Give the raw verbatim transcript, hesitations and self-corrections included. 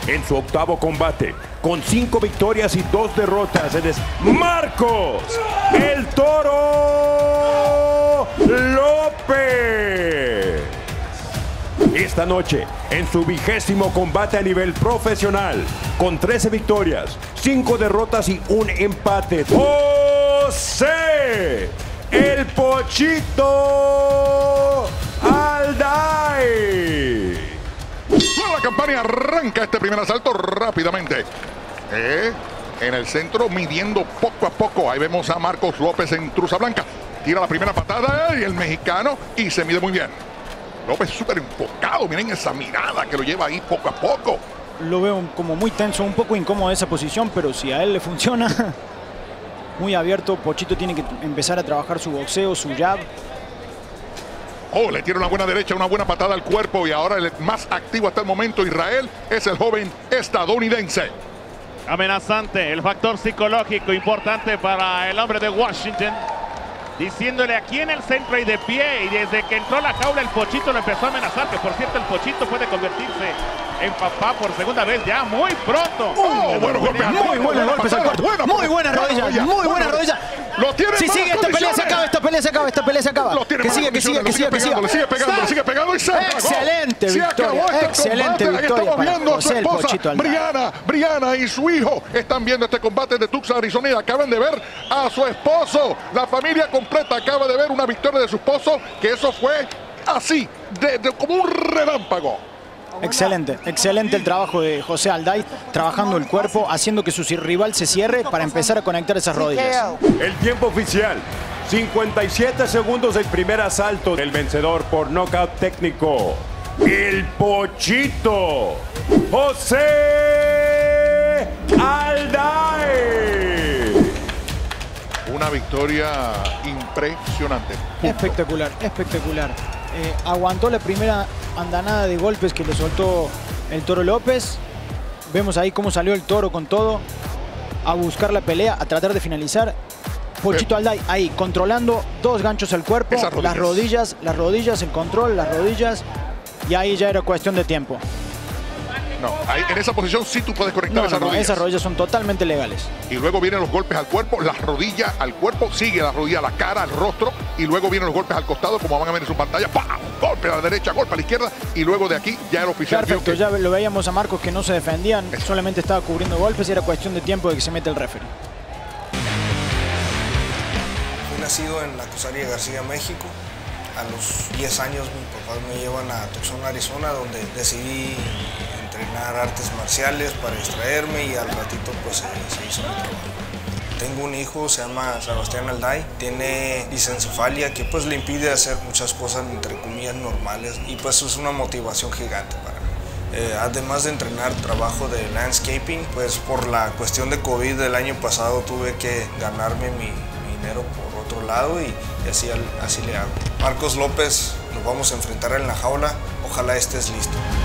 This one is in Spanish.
en su octavo combate, con cinco victorias y dos derrotas, él es Marcos el Toro López. Esta noche, en su vigésimo combate a nivel profesional, con trece victorias, cinco derrotas y un empate, José el Pochito Alday. La campaña arranca este primer asalto rápidamente. Eh, en el centro, midiendo poco a poco. Ahí vemos a Marcos López en truza blanca. Tira la primera patada y el mexicano y se mide muy bien. López súper enfocado, miren esa mirada que lo lleva ahí poco a poco. Lo veo como muy tenso, un poco incómodo esa posición, pero si a él le funciona, muy abierto. Pochito tiene que empezar a trabajar su boxeo, su jab. Oh, le tira una buena derecha, una buena patada al cuerpo y ahora el más activo hasta el momento, Israel, es el joven estadounidense. Amenazante, el factor psicológico importante para el hombre de Washington. Diciéndole aquí en el centro y de pie, y desde que entró a la jaula el Pochito lo empezó a amenazar, que por cierto el Pochito puede convertirse en papá por segunda vez ya muy pronto. Oh, bueno, golpe al muy buenos golpes al cuerpo, buena, muy buenas rodillas, muy buenas rodillas. Lo tiene. Si sigue esta pelea se acaba, esta pelea se acaba, esta pelea se acaba. Que sigue, que sigue, que sigue, que sigue, le sigue pegando, le sigue pegando y se acabó. Excelente victoria, este excelente combate. victoria Estamos para viendo a su José el esposa, Pochito Alday. Briana, Briana y su hijo están viendo este combate de Tucson, Arizona, y acaban de ver a su esposo. La familia completa acaba de ver una victoria de su esposo, que eso fue así, de, de, como un relámpago. Excelente, excelente el trabajo de José Alday, trabajando el cuerpo, haciendo que su rival se cierre para empezar a conectar esas rodillas. El tiempo oficial, cincuenta y siete segundos del primer asalto del vencedor por nocaut técnico, el Pochito José Alday. Una victoria impresionante. Espectacular, espectacular. Eh, aguantó la primera andanada de golpes que le soltó el Toro López. Vemos ahí cómo salió el Toro con todo a buscar la pelea, a tratar de finalizar. Pochito Alday ahí controlando dos ganchos al cuerpo, rodillas. las rodillas, las rodillas, el control, las rodillas, y ahí ya era cuestión de tiempo. No, ahí, en esa posición sí tú puedes conectar No, esas no, no, rodillas. esas rodillas son totalmente legales. Y luego vienen los golpes al cuerpo, las rodillas al cuerpo, sigue la rodilla a la cara, al rostro, y luego vienen los golpes al costado, como van a ver en su pantalla. ¡Pam! Golpe a la derecha, golpe a la izquierda, y luego de aquí ya el oficial. Perfecto, que... ya lo veíamos a Marcos que no se defendían, solamente estaba cubriendo golpes y era cuestión de tiempo de que se mete el referee. Fui nacido en Acusaria García, México. A los diez años mis papás me llevan a Tucson, Arizona, donde decidí entrenar artes marciales para distraerme y al ratito pues se, se hizo mi trabajo. Tengo un hijo, se llama Sebastián Alday, tiene lisencefalia que pues le impide hacer muchas cosas entre comillas normales y pues es una motivación gigante para mí. Eh, además de entrenar trabajo de landscaping, pues por la cuestión de COVID del año pasado tuve que ganarme mi, mi dinero por otro lado y, y así, así le hago. Marcos López, nos vamos a enfrentar en la jaula, ojalá estés listo.